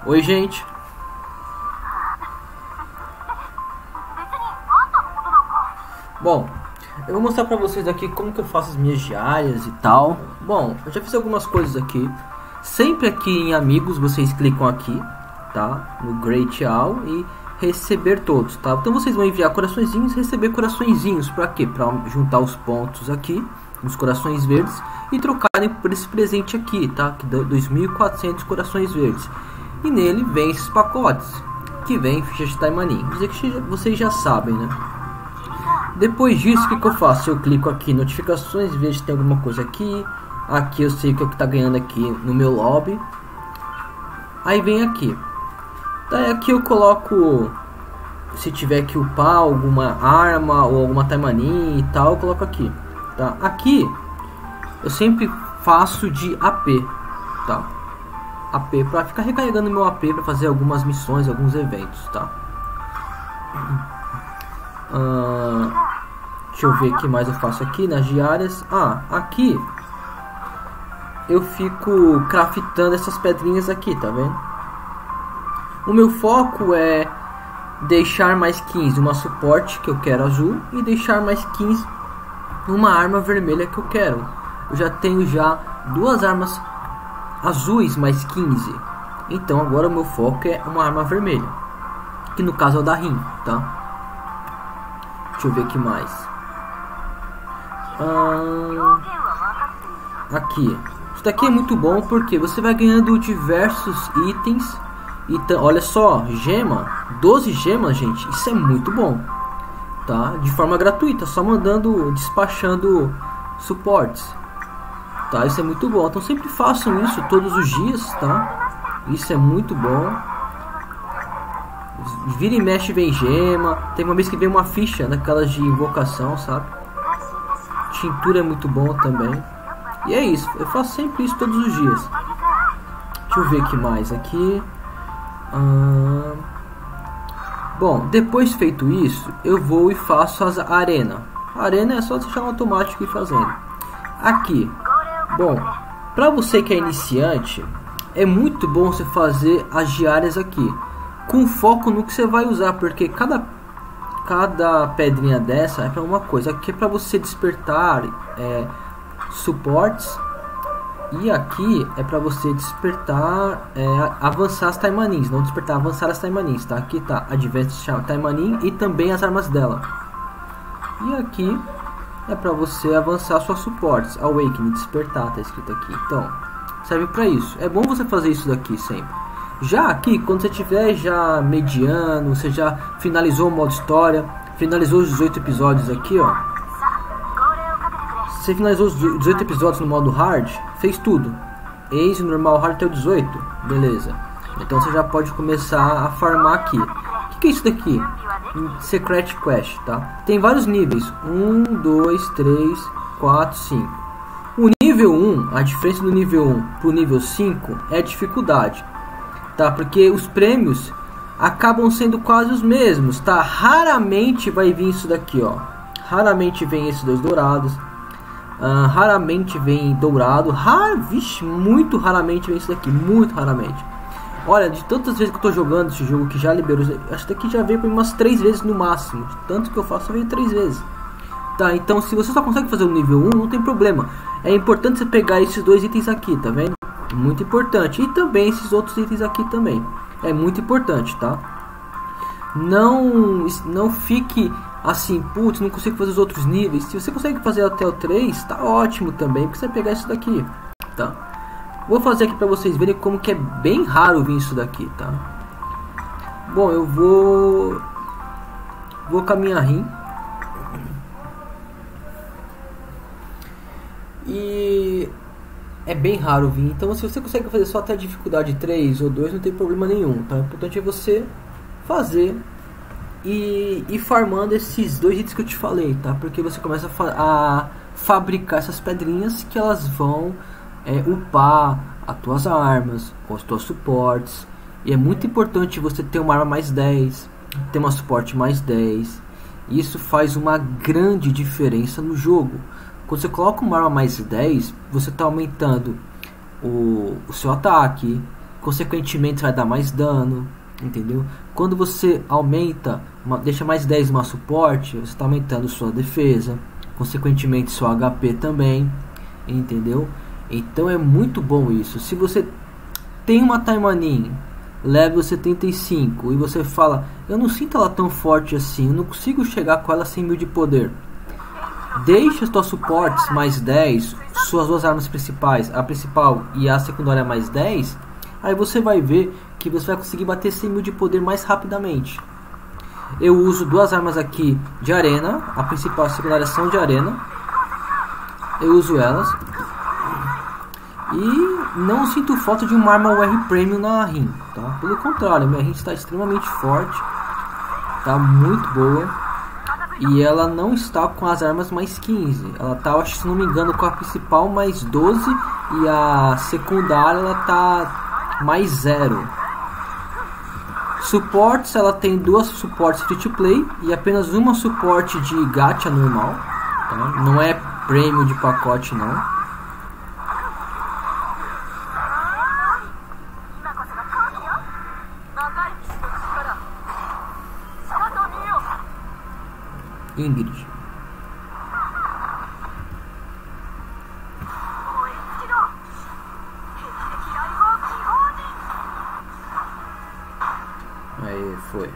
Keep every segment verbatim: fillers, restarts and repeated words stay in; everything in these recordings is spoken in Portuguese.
Oi, gente. Bom, eu vou mostrar pra vocês aqui como que eu faço as minhas diárias e tal. Bom, eu já fiz algumas coisas aqui. Sempre aqui em amigos vocês clicam aqui, tá? No Great All e receber todos, tá? Então vocês vão enviar coraçõezinhos e receber coraçõezinhos. Pra quê? Pra juntar os pontos aqui, os corações verdes, e trocarem por esse presente aqui, tá? Que dá dois mil e quatrocentos corações verdes. E nele vem esses pacotes, que vem ficha de Taimanin. Dizer que vocês já sabem, né? Depois disso, o que, que eu faço? Eu clico aqui, notificações, vejo se tem alguma coisa aqui. Aqui eu sei o que eu tá ganhando aqui no meu lobby. Aí vem aqui. Daí aqui eu coloco, se tiver que upar alguma arma ou alguma Taimanin e tal, eu coloco aqui. Tá? Aqui eu sempre faço de A P, tá? A P para ficar recarregando meu A P para fazer algumas missões, alguns eventos, tá? Uh, deixa eu ver o que mais eu faço aqui nas diárias. Ah, aqui eu fico craftando essas pedrinhas aqui, tá vendo? O meu foco é deixar mais quinze uma suporte que eu quero azul e deixar mais quinze uma arma vermelha que eu quero. Eu já tenho já duas armas azuis mais quinze. Então agora o meu foco é uma arma vermelha, que no caso é o da Rim, tá? Deixa eu ver aqui mais. Ah, aqui. Isso daqui é muito bom porque você vai ganhando diversos itens. E olha só, gema, doze gemas, gente. Isso é muito bom, tá? De forma gratuita, só mandando, despachando suportes, tá? Isso é muito bom. Então sempre façam isso todos os dias, tá? Isso é muito bom. Vira e mexe vem gema. Tem uma vez que vem uma ficha daquelas de invocação, sabe? Tintura é muito bom também. E é isso, eu faço sempre isso todos os dias. Deixa eu ver o que mais aqui. ah... Bom, depois feito isso, eu vou e faço as arena. A arena é só deixar um automático e ir fazendo. Aqui, bom, pra você que é iniciante, é muito bom você fazer as diárias aqui, com foco no que você vai usar, porque cada, cada pedrinha dessa é para uma coisa. Aqui é para você despertar é, suportes, e aqui é para você despertar, é, avançar as Taimanins, não despertar, avançar as Taimanins, tá? Aqui tá Advanced Taimanin e também as armas dela. E aqui é para você avançar suas suportes, Awakening, despertar, tá escrito aqui. Então, serve para isso. É bom você fazer isso daqui sempre. Já aqui, quando você tiver já mediano, você já finalizou o modo história, finalizou os dezoito episódios aqui, ó. Você finalizou os dezoito episódios no modo hard, fez tudo. Easy, normal, hard até o dezoito, beleza. Então você já pode começar a farmar aqui. O que, que é isso daqui? Secret Quest, tá? Tem vários níveis, um, dois, três, quatro, cinco. O nível um, a diferença do nível um pro nível cinco é a dificuldade. Tá, porque os prêmios acabam sendo quase os mesmos, tá? Raramente vai vir isso daqui, ó. Raramente vem esses dois dourados. Uh, raramente vem dourado. Rar... Vixe, muito raramente vem isso daqui. Muito raramente. Olha, de tantas vezes que eu tô jogando esse jogo, que já liberou, acho que daqui já veio umas três vezes no máximo. De tanto que eu faço, veio três vezes. Tá, então se você só consegue fazer o nível um, não tem problema. É importante você pegar esses dois itens aqui, tá vendo? Muito importante. E também esses outros itens aqui também. É muito importante, tá? Não, não fique assim, putz, não consigo fazer os outros níveis. Se você consegue fazer até o três, tá ótimo também, porque você vai pegar isso daqui, tá? Vou fazer aqui pra vocês verem como que é bem raro vir isso daqui, tá? Bom, eu vou... Vou com a minha Rim. E... é bem raro vir, então se você consegue fazer só até a dificuldade três ou dois, não tem problema nenhum, tá? O importante é você fazer e ir farmando esses dois itens que eu te falei, tá? Porque você começa a, fa a fabricar essas pedrinhas que elas vão é, upar as tuas armas, os teus suportes. E é muito importante você ter uma arma mais dez, ter uma suporte mais dez. Isso faz uma grande diferença no jogo. Quando você coloca uma arma mais dez, você está aumentando o, o seu ataque. consequentemente vai dar mais dano, entendeu? Quando você aumenta, uma, deixa mais dez uma suporte, você está aumentando sua defesa, consequentemente seu H P também, entendeu? Então é muito bom isso. Se você tem uma Taimanin level setenta e cinco e você fala, eu não sinto ela tão forte assim, eu não consigo chegar com ela cem mil de poder, deixa os seus suportes mais dez, suas duas armas principais, a principal e a secundária mais dez, aí você vai ver que você vai conseguir bater cem mil de poder mais rapidamente. Eu uso duas armas aqui de arena, a principal e a secundária são de arena, eu uso elas e não sinto falta de uma arma U R Premium na R I M, tá? Pelo contrário, minha R I M está extremamente forte, tá muito boa, e ela não está com as armas mais quinze, ela tá, acho, se não me engano, com a principal mais doze e a secundária ela tá mais zero. Suportes, ela tem duas suportes free to play e apenas uma suporte de gacha normal, tá? Não é prêmio de pacote não. Ingrid. Aí foi.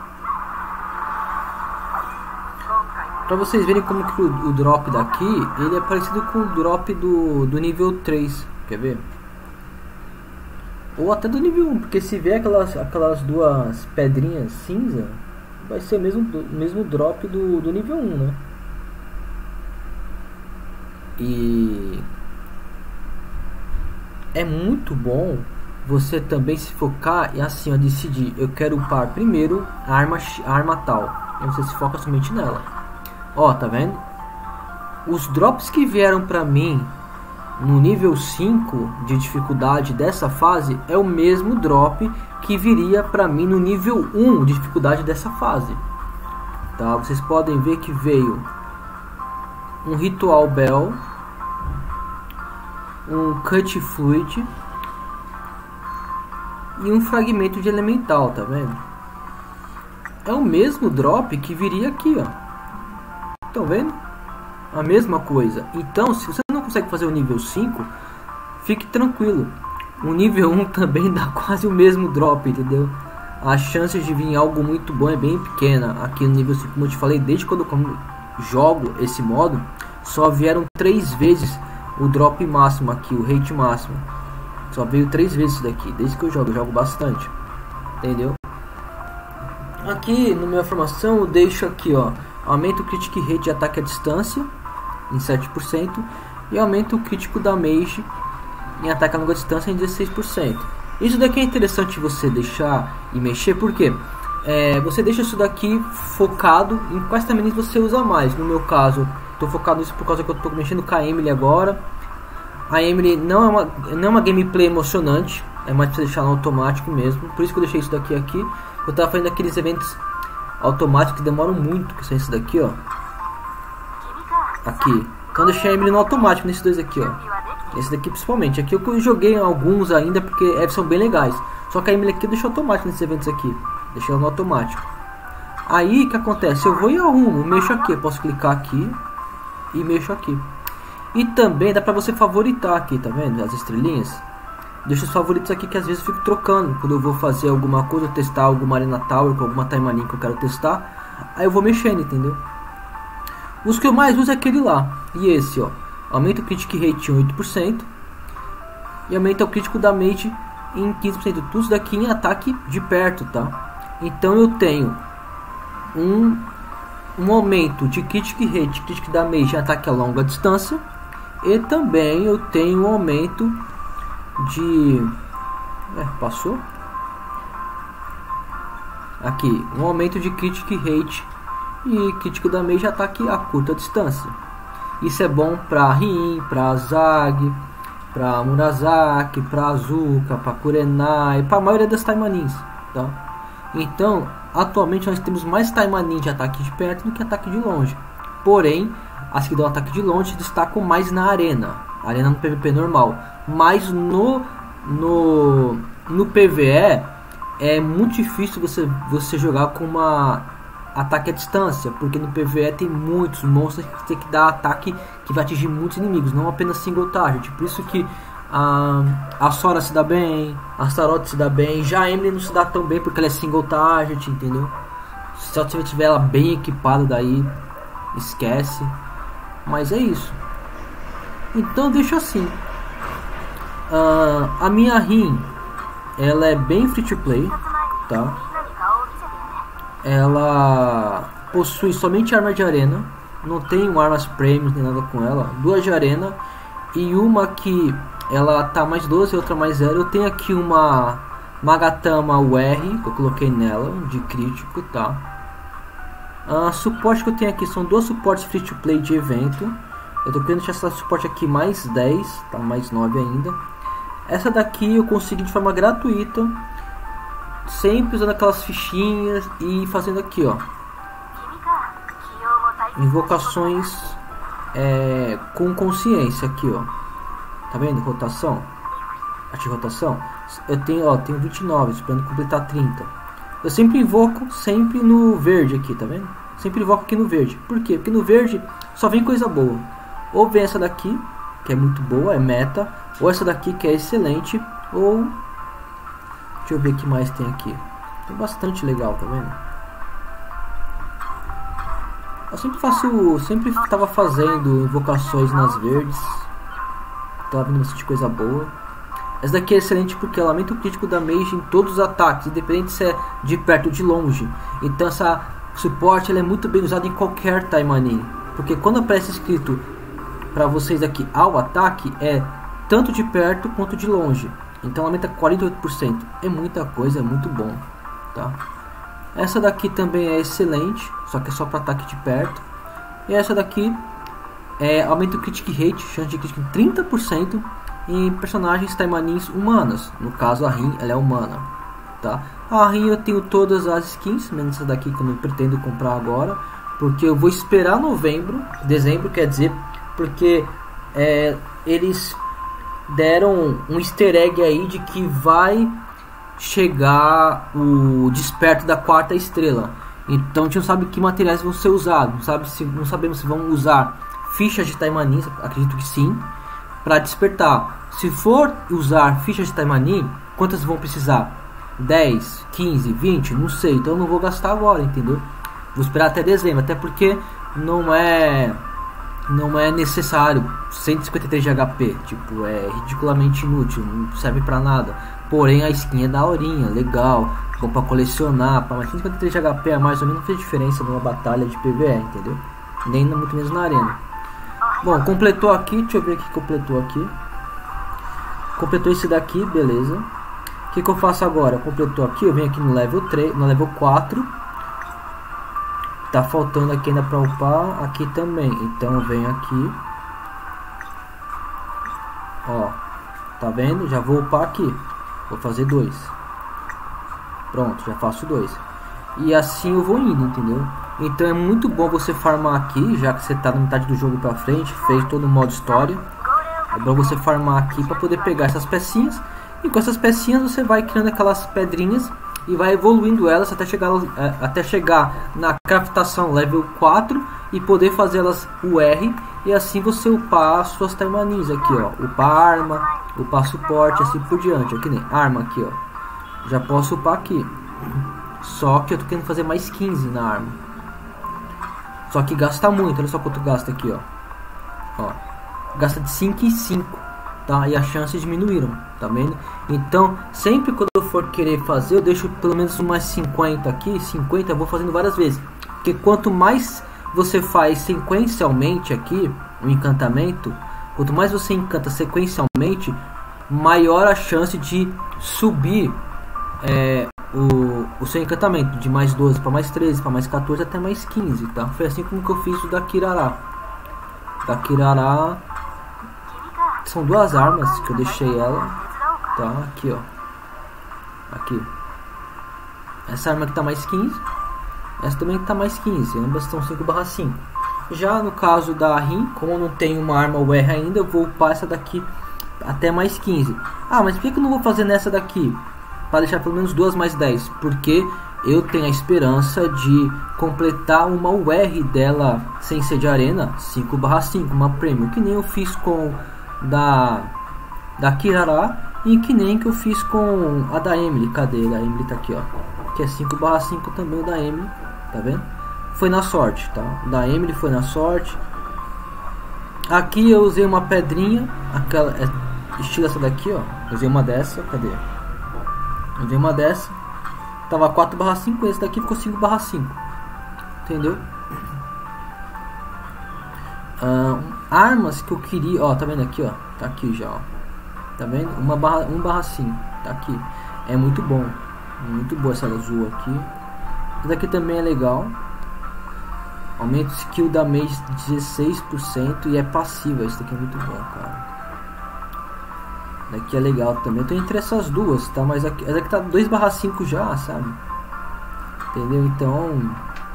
Pra vocês verem como que o, o drop daqui, ele é parecido com o drop do, do nível três, quer ver? Ou até do nível um, porque se ver aquelas, aquelas duas pedrinhas cinza, vai ser o mesmo, mesmo drop do, do nível um, né? E é muito bom você também se focar e assim, ó, decidir, eu quero upar primeiro a arma, a arma tal. E você se foca somente nela. Ó, tá vendo? Os drops que vieram pra mim no nível cinco de dificuldade dessa fase é o mesmo drop que viria pra mim no nível um de dificuldade dessa fase, tá? Vocês podem ver que veio um Ritual Bell, um Cut Fluid e um fragmento de elemental, tá vendo? É o mesmo drop que viria aqui, ó. Estão vendo? A mesma coisa. Então, se você não consegue fazer o nível cinco, fique tranquilo. O nível um também dá quase o mesmo drop, entendeu? A chance de vir algo muito bom é bem pequena. Aqui no nível cinco, como eu te falei, desde quando eu jogo esse modo, só vieram três vezes o drop máximo aqui, o rate máximo. Só veio três vezes isso daqui, desde que eu jogo, eu jogo bastante. Entendeu? Aqui no minha formação eu deixo aqui, ó, aumenta o Critic Rate de ataque à distância em sete por cento e aumenta o crítico damage em ataque a longa distância em dezesseis por cento. Isso daqui é interessante você deixar e mexer, porque é, você deixa isso daqui focado em quais tamanhos você usa mais. No meu caso, estou focado nisso por causa que eu estou mexendo com a Emily agora. A Emily não é uma, não é uma gameplay emocionante, é mais para deixar no automático mesmo. Por isso que eu deixei isso daqui aqui. Eu estava fazendo aqueles eventos automáticos que demoram muito, que são esses daqui, ó. Aqui. Então eu deixei a Emily no automático nesses dois aqui, ó. Esse daqui principalmente. Aqui eu joguei alguns ainda porque é, são bem legais. Só que a Emily aqui eu deixo automático nesses eventos aqui. Deixei ela no automático. Aí o que acontece? Eu vou e arrumo, mexo aqui. Eu posso clicar aqui e mexo aqui. E também dá pra você favoritar aqui, tá vendo? As estrelinhas. Deixa os favoritos aqui que às vezes eu fico trocando. Quando eu vou fazer alguma coisa, testar alguma Arena Tower com alguma Taimanin que eu quero testar. Aí eu vou mexendo, entendeu? Os que eu mais uso é aquele lá. E esse, ó. Aumenta o Critic Rate em oito por cento. E aumenta o crítico damage em quinze por cento. Tudo daqui em ataque de perto, tá? Então eu tenho um, um aumento de Critic Rate, Critic Damage em ataque a longa distância. E também eu tenho um aumento de... É, passou? Aqui, um aumento de Critic Rate e Crítico Damage de ataque a curta distância. Isso é bom para Rin, para Zag, para Murasaki, para Azuka, para Kurenai, para a maioria das Taimanins, tá? Então, atualmente nós temos mais Taimanin de ataque de perto do que ataque de longe. Porém, as que dão ataque de longe se destacam mais na arena, arena no P V P normal. Mas no, no no P V E é muito difícil você, você jogar com uma ataque à distância, porque no P V E tem muitos monstros que tem que dar ataque que vai atingir muitos inimigos, não apenas single target. Por isso que a, a Sora se dá bem, a Astaroth se dá bem, já a Emily não se dá tão bem porque ela é single target, entendeu? Se você tiver ela bem equipada, daí esquece. Mas é isso. Então deixa assim. Uh, a minha Rin, ela é bem free to play, tá? Ela possui somente arma de arena, não tem armas premium nem nada com ela. Duas de arena e uma que ela tá mais doze e outra mais zero. Eu tenho aqui uma Magatama U R que eu coloquei nela de crítico, tá? A suporte que eu tenho aqui são dois suportes free to play de evento. Eu tô querendo deixar essa suporte aqui mais dez, tá? Mais nove ainda. Essa daqui eu consegui de forma gratuita, sempre usando aquelas fichinhas e fazendo aqui, ó, invocações é, com consciência aqui, ó. Tá vendo? Rotação, arte rotação. Eu tenho, ó, tenho vinte e nove, esperando completar trinta. Eu sempre invoco sempre no verde aqui, tá vendo? Sempre invoco aqui no verde. Por quê? Porque no verde só vem coisa boa. Ou vem essa daqui, que é muito boa, é meta, ou essa daqui que é excelente, ou deixa eu ver o que mais tem aqui. Tem bastante legal, tá vendo? Eu sempre faço, sempre estava fazendo invocações nas verdes. Tava vendo bastante coisa boa. Essa daqui é excelente porque ela aumenta o crítico da mage em todos os ataques, independente se é de perto ou de longe. Então essa suporte ela é muito bem usada em qualquer Taimanin, porque quando aparece escrito para vocês aqui ao ataque é tanto de perto quanto de longe. Então aumenta quarenta e oito por cento. É muita coisa, é muito bom, tá? Essa daqui também é excelente, só que é só para ataque de perto. E essa daqui é, aumenta o critic rate, chance de crítico em trinta por cento em personagens Taimanins humanas. No caso a Rin, ela é humana, tá? A Rin eu tenho todas as skins, menos essa daqui que eu não pretendo comprar agora, porque eu vou esperar novembro, dezembro quer dizer, porque é, eles deram um easter egg aí de que vai chegar o desperto da quarta estrela. Então a gente não sabe que materiais vão ser usados, não, sabe se, não sabemos se vão usar fichas de Taimanin, acredito que sim, para despertar. Se for usar fichas de Taimanin, quantas vão precisar? dez, quinze, vinte? Não sei, então eu não vou gastar agora, entendeu? Vou esperar até dezembro, até porque não é não é necessário cento e cinquenta e três de H P, tipo, é ridiculamente inútil, não serve pra nada. Porém a skin é daorinha, legal, bom pra colecionar, pra mais cento e cinquenta e três de H P a mais ou menos não fez diferença numa batalha de P V E, entendeu? Nem muito menos na arena. Bom, completou aqui, deixa eu ver o que completou aqui. Completou esse daqui, beleza. O que, que eu faço agora? Completou aqui, eu venho aqui no level três, no level quatro. Tá faltando aqui ainda para upar, aqui também. Então eu venho aqui. Ó, tá vendo? Já vou upar aqui. Vou fazer dois. Pronto, já faço dois. E assim eu vou indo, entendeu? Então é muito bom você farmar aqui, já que você tá na metade do jogo pra frente, fez todo o modo história. É bom você farmar aqui para poder pegar essas pecinhas. E com essas pecinhas você vai criando aquelas pedrinhas e vai evoluindo elas até chegar, até chegar na craftação level quatro e poder fazer elas U R. E assim você upar as suas Taimanins aqui, ó. Upar arma, upar suporte, assim por diante. Aqui nem arma aqui, ó. Já posso upar aqui. Só que eu tô querendo fazer mais quinze na arma. Só que gasta muito, olha só quanto gasta aqui, ó. Ó. Gasta de cinco em cinco, tá? E as chances diminuíram, tá vendo? Então, sempre quando eu for querer fazer, eu deixo pelo menos umas cinquenta aqui. cinquenta eu vou fazendo várias vezes. Porque quanto mais você faz sequencialmente aqui, o encantamento, quanto mais você encanta sequencialmente, maior a chance de subir é, o, o seu encantamento. De mais doze para mais treze, para mais quatorze, até mais quinze, tá? Foi assim como que eu fiz o da Kirara. Da Kirara... São duas armas que eu deixei ela, tá? Aqui, ó. Aqui. Essa arma que tá mais quinze. Essa também tá mais quinze. Ambas estão cinco barra cinco. Já no caso da Rin, como eu não tenho uma arma U R ainda, eu vou upar essa daqui até mais quinze. Ah, mas por que eu não vou fazer nessa daqui? para deixar pelo menos duas mais dez, porque eu tenho a esperança de completar uma U R dela sem ser de arena cinco barra cinco, uma premium, que nem eu fiz com da da Kirara e que nem que eu fiz com a da Emily. Cadê? A Emily tá aqui, ó, que é cinco barra cinco também, o da Emily, tá vendo? Foi na sorte, tá? O da Emily foi na sorte. Aqui eu usei uma pedrinha, aquela é, estilo essa daqui, ó. Eu usei uma dessa, cadê? Eu usei uma dessa. Tava quatro barra cinco, esse daqui ficou cinco barra cinco. Entendeu? Ah, armas que eu queria, ó, tá vendo aqui, ó? Tá aqui já, ó. Tá vendo? uma barra um barra cinco, tá aqui. É muito bom. Muito boa essa azul aqui. Essa daqui também é legal. Aumenta o skill da mage dezesseis por cento e é passiva. Isso daqui é muito bom, cara. Daqui é legal também. Eu tô entre essas duas, tá? Mas aqui, essa aqui tá dois barra cinco já, sabe? Entendeu? Então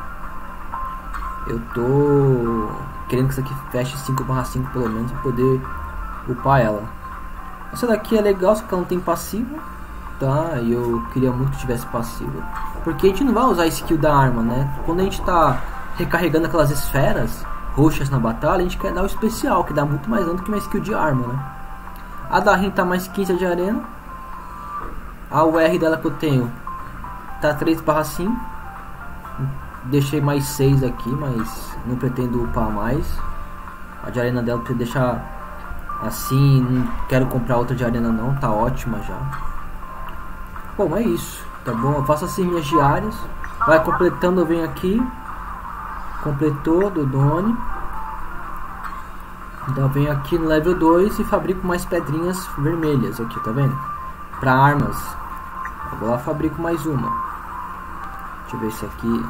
eu tô querendo que isso aqui feche cinco barra cinco pelo menos pra poder upar ela. Essa daqui é legal, só que ela não tem passiva, tá? E eu queria muito que tivesse passiva, porque a gente não vai usar a skill da arma, né? Quando a gente tá recarregando aquelas esferas roxas na batalha, a gente quer dar o especial, que dá muito mais dano do que uma skill de arma, né? A da Rin tá mais quinze de arena. A U R dela que eu tenho tá três barra cinco. Deixei mais seis aqui, mas não pretendo upar mais. A de arena dela pra deixar assim, não quero comprar outra de arena não, tá ótima já. Bom, é isso, tá bom? Eu faço assim minhas diárias. Vai completando, eu venho aqui. Completou, do Doni. Então eu venho aqui no level dois e fabrico mais pedrinhas vermelhas aqui, tá vendo? Para armas. Eu vou lá e fabrico mais uma. Deixa eu ver isso aqui.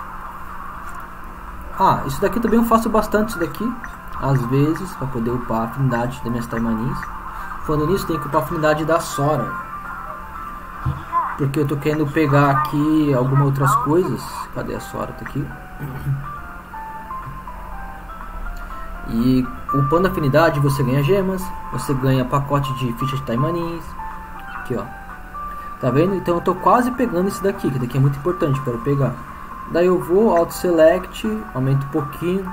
Ah, isso daqui também eu faço bastante, isso daqui. Às vezes, para poder upar a afinidade das minhas Taimanins. Falando nisso, tem que upar a afinidade da Sora. Porque eu tô querendo pegar aqui algumas outras coisas. Cadê a Sora? Tá aqui. E upando a afinidade você ganha gemas, você ganha pacote de fichas de Taimanins. Aqui, ó. Tá vendo? Então eu tô quase pegando esse daqui, que daqui é muito importante para eu pegar. Daí eu vou, auto select, aumento um pouquinho.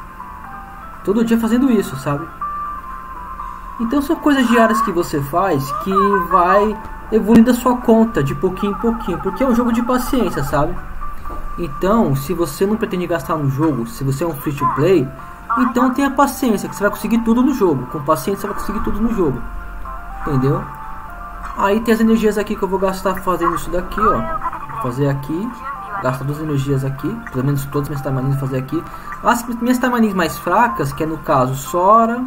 Todo dia fazendo isso, sabe? Então são coisas diárias que você faz que vai evoluindo a sua conta de pouquinho em pouquinho, porque é um jogo de paciência, sabe? Então, se você não pretende gastar no jogo, se você é um free to play, então tenha paciência, que você vai conseguir tudo no jogo. Com paciência você vai conseguir tudo no jogo. Entendeu? Aí tem as energias aqui que eu vou gastar fazendo isso daqui, ó. Vou fazer aqui. Gasta duas energias aqui. Pelo menos todas as minhas Taimanins vou fazer aqui. As minhas Taimanins mais fracas, que é no caso Sora.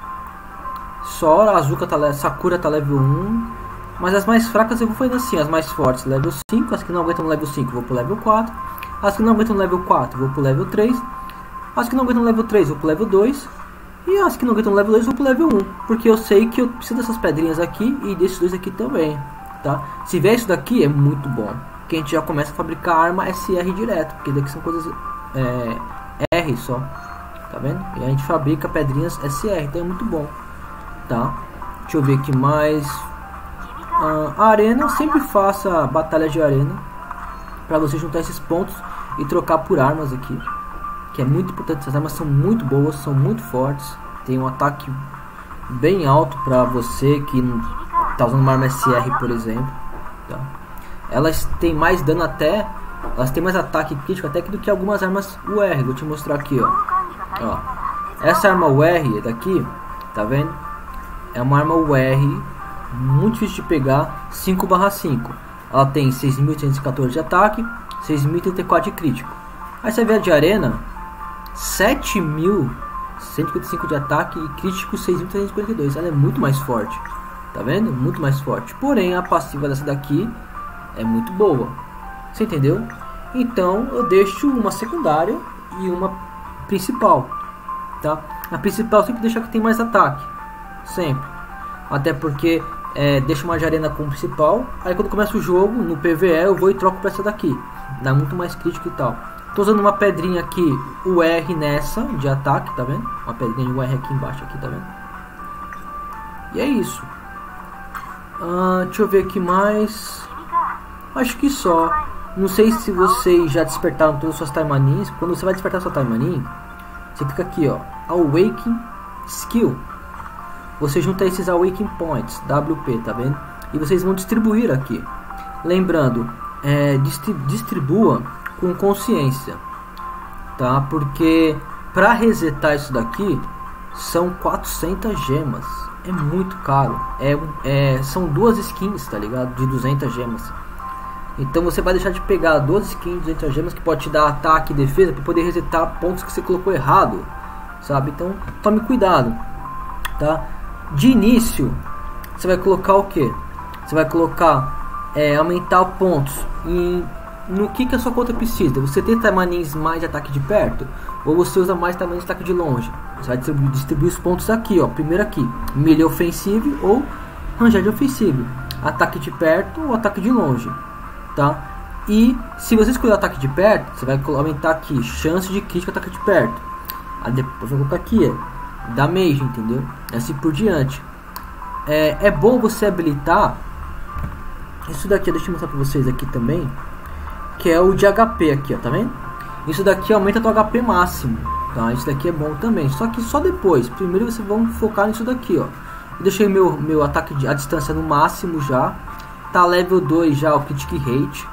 Sora, Azuka tá, Sakura tá level um. Mas as mais fracas eu vou fazer assim. As mais fortes level cinco. As que não aguentam no level cinco eu vou pro level quatro. As que não aguentam no level quatro eu vou pro level três. As que não aguentam no level três eu vou pro level dois. E as que não aguentam no level dois eu vou pro level um. Porque eu sei que eu preciso dessas pedrinhas aqui e desses dois aqui também, tá? Se vier isso daqui é muito bom, que a gente já começa a fabricar arma S R direto, porque daqui são coisas é, R só, tá vendo? E a gente fabrica pedrinhas S R, então é muito bom, tá? Deixa eu ver aqui mais. ah, A arena, eu sempre faço a batalha de arena para você juntar esses pontos e trocar por armas aqui, que é muito importante. Essas armas são muito boas, são muito fortes, tem um ataque bem alto para você que tá usando uma arma S R, por exemplo, tá? Elas têm mais dano até, elas têm mais ataque crítico até que do que algumas armas U R. Vou te mostrar aqui, ó. Ó, essa arma U R daqui, tá vendo? É uma arma U R muito difícil de pegar, cinco barra cinco. Ela tem seis mil oitocentos e quatorze de ataque, seis mil e trinta e quatro de crítico. Aí você vê a de arena, sete mil cento e cinquenta e cinco de ataque e crítico seis mil trezentos e quarenta e dois. Ela é muito mais forte, tá vendo? Muito mais forte. Porém a passiva dessa daqui é muito boa, você entendeu? Então eu deixo uma secundária e uma principal, tá? A principal sempre deixa que tem mais ataque, sempre. Até porque é, deixa uma de arena como principal. Aí quando começa o jogo, no P V E, eu vou e troco pra essa daqui. Dá muito mais crítico e tal. Tô usando uma pedrinha aqui, U R nessa, de ataque, tá vendo? Uma pedrinha de U R aqui embaixo, aqui, tá vendo? E é isso. Ah, deixa eu ver aqui mais. Acho que só. Não sei se vocês já despertaram todas as suas Time Manins. Quando você vai despertar sua Time Manin, você clica aqui, ó, Awaken Skill. Você junta esses Awaken Points, W P, tá vendo? E vocês vão distribuir aqui. Lembrando, é, distribua com consciência, tá? Porque para resetar isso daqui são quatrocentas gemas. É muito caro. É, é, são duas skins, tá ligado? De duzentas gemas. Então você vai deixar de pegar duas skins de duzentas gemas que pode te dar ataque e defesa para poder resetar pontos que você colocou errado, sabe? Então tome cuidado, tá? De início você vai colocar o que? Você vai colocar é, aumentar pontos em, no que, que a sua conta precisa. Você tem Time Manins mais de ataque de perto ou você usa mais Time Manins de ataque de longe? Você vai distribuir, distribuir os pontos aqui, ó. Primeiro aqui, melee offensive ou ranged offensive, ataque de perto ou ataque de longe, tá? E se você escolher o ataque de perto, você vai aumentar aqui chance de crítico ataque de perto. Aí depois vai colocar aqui, ó, damage, entendeu? E assim por diante. É, é bom você habilitar isso daqui, deixa eu mostrar pra vocês aqui também, que é o de H P aqui, ó, tá vendo? Isso daqui aumenta teu H P máximo, tá? Isso daqui é bom também, só que só depois. Primeiro vocês vão focar nisso daqui, ó. Eu deixei meu, meu ataque de, a distância no máximo já. Tá level dois já o Critic Rate,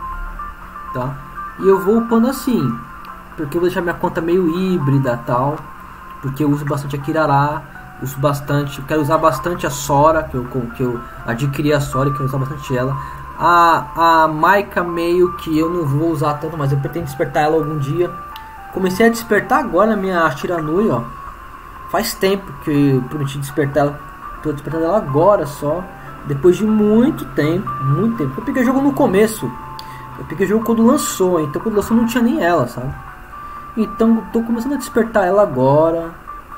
tá? E eu vou upando assim, porque eu vou deixar minha conta meio híbrida tal, porque eu uso bastante a Kirara, uso bastante, quero usar bastante a Sora, que eu, que eu adquiri a Sora e quero usar bastante ela. A, a Maika meio que eu não vou usar tanto, mas eu pretendo despertar ela algum dia. Comecei a despertar agora a minha Shiranui, ó. Faz tempo que eu prometi despertar ela, tô despertando ela agora só. Depois de muito tempo, muito tempo. Eu peguei o jogo no começo. Eu peguei o jogo quando lançou. Então quando lançou não tinha nem ela, sabe? Então tô começando a despertar ela agora.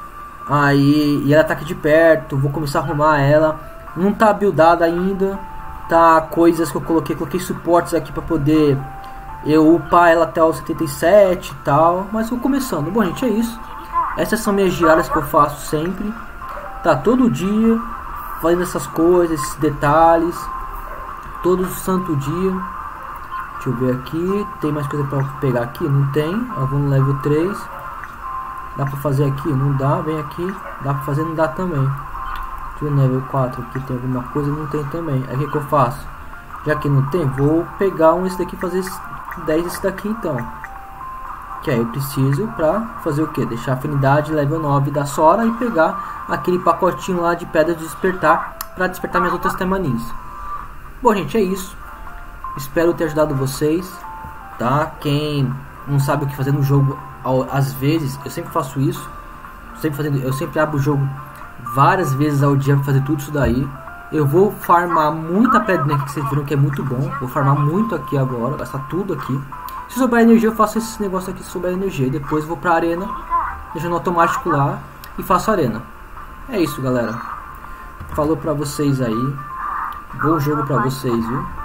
Aí, e ela tá aqui de perto. Vou começar a arrumar ela. Não tá buildada ainda. Tá coisas que eu coloquei. Coloquei suportes aqui pra poder eu upar ela até o setenta e sete e tal. Mas vou começando. Bom, gente, é isso. Essas são minhas diárias que eu faço sempre. Tá, todo dia fazendo essas coisas, esses detalhes, todo santo dia. Deixa eu ver aqui, tem mais coisa para pegar aqui? Não tem, eu vou no level três. Dá para fazer aqui? Não dá, vem aqui. Dá para fazer? Não dá também. Deixa eu ver no level quatro aqui, tem alguma coisa? Não tem também. Aí o que, que eu faço? Já que não tem, vou pegar um esse daqui e fazer dez esse daqui então. Que aí eu preciso pra fazer o que? Deixar a afinidade level nove da Sora e pegar aquele pacotinho lá de pedra de despertar para despertar minhas outras Time Manins. Bom, gente, é isso. Espero ter ajudado vocês, tá? Quem não sabe o que fazer no jogo, às vezes, eu sempre faço isso. Sempre fazendo, eu sempre abro o jogo várias vezes ao dia para fazer tudo isso daí. Eu vou farmar muita pedrinha aqui que vocês viram que é muito bom. Vou farmar muito aqui agora, gastar tudo aqui. Se sobrar energia, eu faço esse negócio aqui se sobrar energia. Depois eu vou pra arena, deixo no automático lá e faço arena. É isso, galera. Falou pra vocês aí. Bom jogo pra vocês, viu?